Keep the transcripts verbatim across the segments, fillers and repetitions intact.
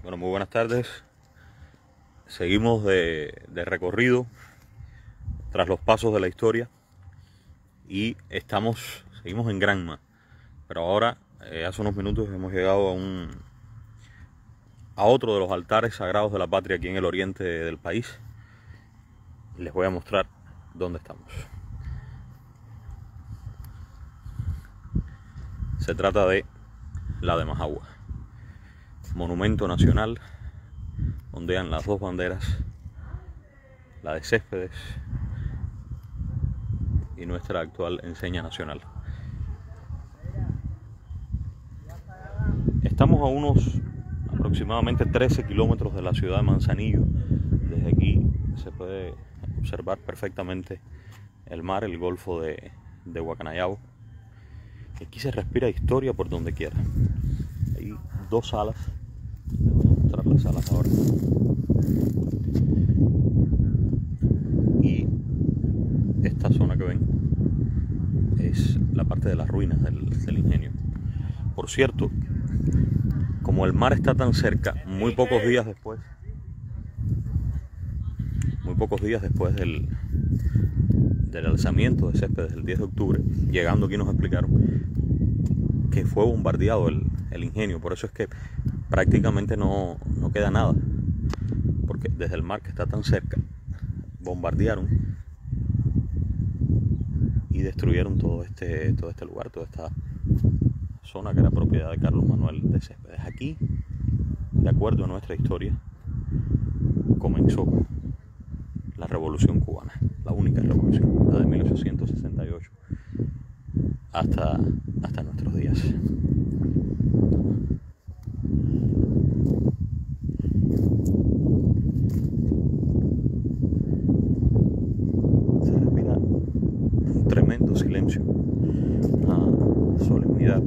Bueno, muy buenas tardes. Seguimos de, de recorrido tras los pasos de la historia y estamos, seguimos en Granma, pero ahora eh, hace unos minutos hemos llegado a un a otro de los altares sagrados de la patria aquí en el oriente del país. Les voy a mostrar dónde estamos. Se trata de la de Majagua, monumento nacional, ondean las dos banderas, la de Céspedes y nuestra actual enseña nacional. Estamos a unos aproximadamente trece kilómetros de la ciudad de Manzanillo. Desde aquí se puede observar perfectamente el mar, el golfo de, de Guacanayabo. Aquí se respira historia por donde quiera. Hay dos salas. Les voy a mostrar las salas ahora. Y esta zona que ven es la parte de las ruinas del, del ingenio. Por cierto, como el mar está tan cerca, muy pocos días después, muy pocos días después del, del alzamiento de Céspedes el diez de octubre, llegando aquí nos explicaron que fue bombardeado el, el ingenio. Por eso es que prácticamente no, no queda nada, porque desde el mar que está tan cerca bombardearon y destruyeron todo este, todo este lugar, toda esta zona que era propiedad de Carlos Manuel de Céspedes. Aquí, de acuerdo a nuestra historia, comenzó la Revolución Cubana, la única revolución, la de mil ochocientos sesenta y ocho hasta, hasta nuestros días. Se respira un tremendo silencio, una solemnidad.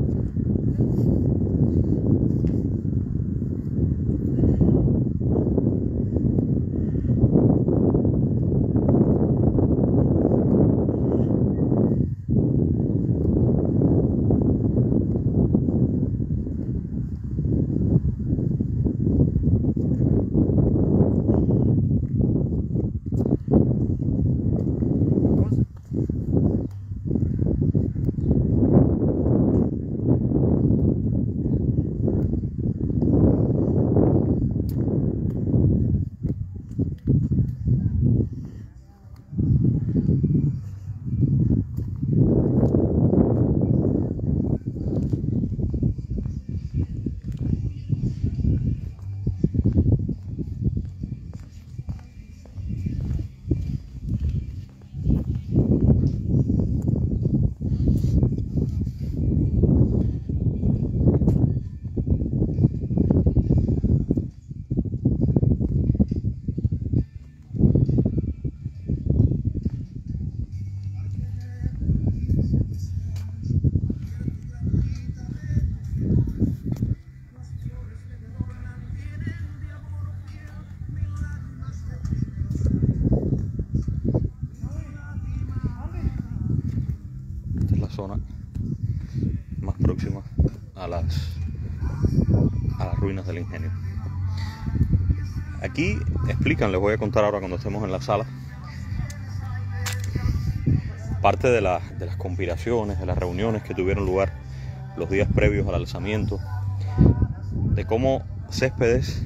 Zona más próxima a las a las ruinas del ingenio. Aquí explican, les voy a contar ahora cuando estemos en la sala, parte de, la, de las conspiraciones, de las reuniones que tuvieron lugar los días previos al alzamiento, de cómo Céspedes,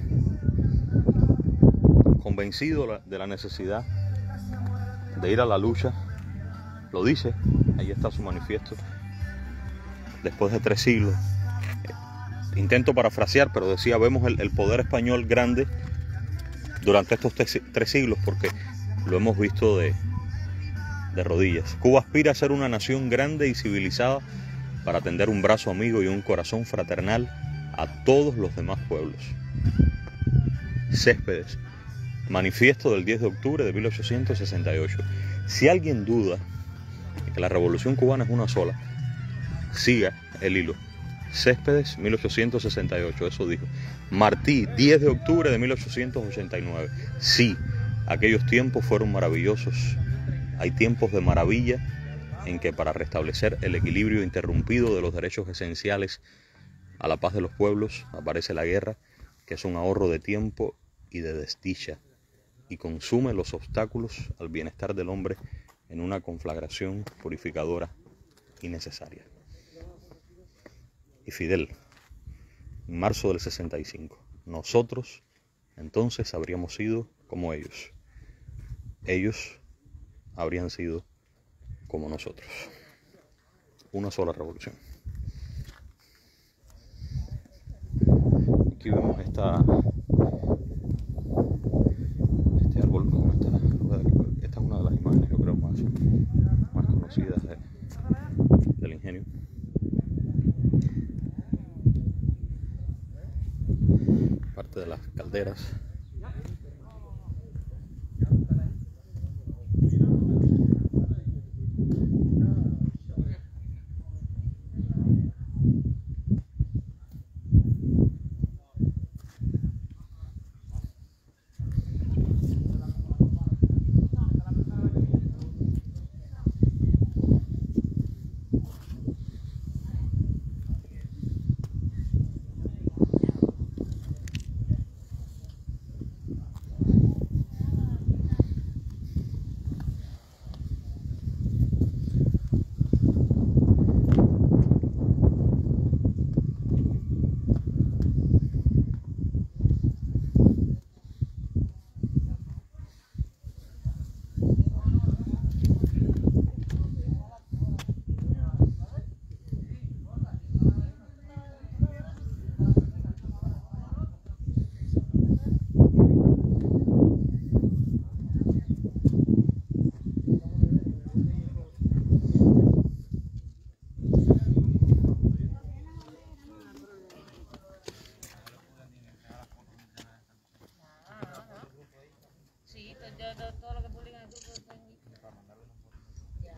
convencido de la necesidad de ir a la lucha, lo dice. Ahí está su manifiesto. Después de tres siglos, intento parafrasear, pero decía, vemos el, el poder español grande durante estos tres, tres siglos, porque lo hemos visto de, de rodillas. Cuba aspira a ser una nación grande y civilizada para tender un brazo amigo y un corazón fraternal a todos los demás pueblos. Céspedes, manifiesto del diez de octubre de mil ochocientos sesenta y ocho. Si alguien duda que la Revolución Cubana es una sola, siga el hilo. Céspedes, mil ochocientos sesenta y ocho, eso dijo. Martí, diez de octubre de mil ochocientos ochenta y nueve. Sí, aquellos tiempos fueron maravillosos. Hay tiempos de maravilla en que para restablecer el equilibrio interrumpido de los derechos esenciales a la paz de los pueblos aparece la guerra que es un ahorro de tiempo y de desdicha, y consume los obstáculos al bienestar del hombre en una conflagración purificadora y necesaria. Y Fidel, en marzo del sesenta y cinco, nosotros entonces habríamos sido como ellos. Ellos habrían sido como nosotros. Una sola revolución. Aquí vemos esta, este árbol con esta, esta es una de las imágenes, yo creo, más, más conocidas de, del ingenio. Parte de las calderas. Todo lo que publican en el grupo está en ya.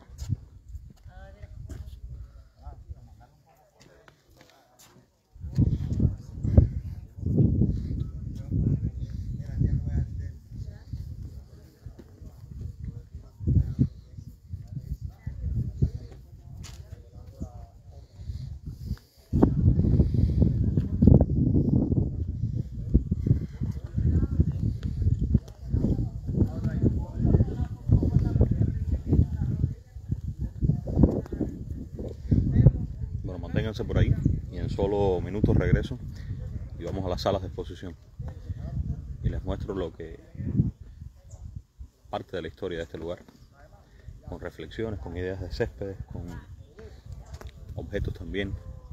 Manténganse por ahí y en solo minutos regreso y vamos a las salas de exposición y les muestro lo que parte de la historia de este lugar, con reflexiones, con ideas de Céspedes, con objetos también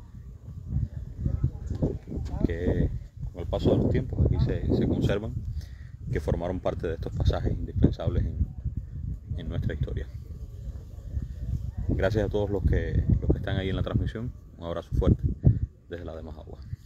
que con el paso de los tiempos aquí se, se conservan, que formaron parte de estos pasajes indispensables en, en nuestra historia. Gracias a todos los que, los que están ahí en la transmisión. Un abrazo fuerte desde la de Majagua.